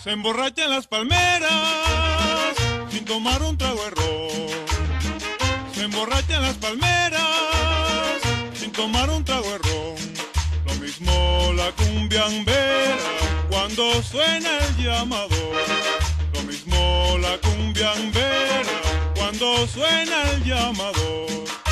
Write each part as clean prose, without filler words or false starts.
Se emborracha en las palmeras sin tomar un trago de ron. Se emborracha en las palmeras sin tomar un trago de ron. Lo mismo la cumbiambera cuando suena el llamador. Lo mismo la cumbiambera cuando suena el llamador.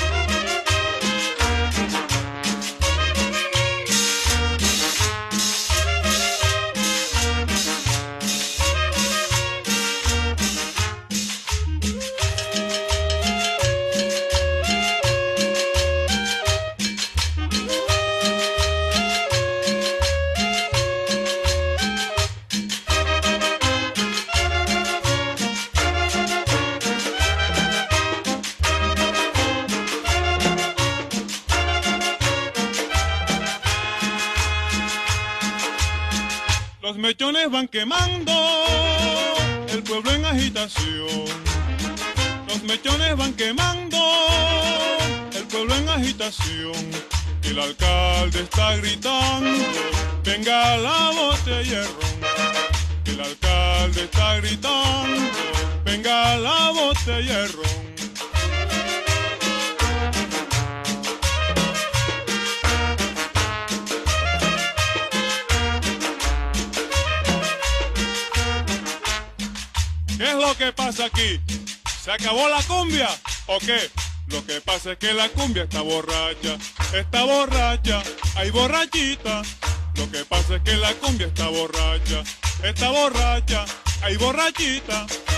Los mechones van quemando, el pueblo en agitación. Los mechones van quemando, el pueblo en agitación. Y el alcalde está gritando, venga la botella de ron. Y el alcalde está gritando, venga la botella de ron. ¿Qué es lo que pasa aquí? ¿Se acabó la cumbia o qué? Lo que pasa es que la cumbia está borracha, hay borrachita. Lo que pasa es que la cumbia está borracha, hay borrachita.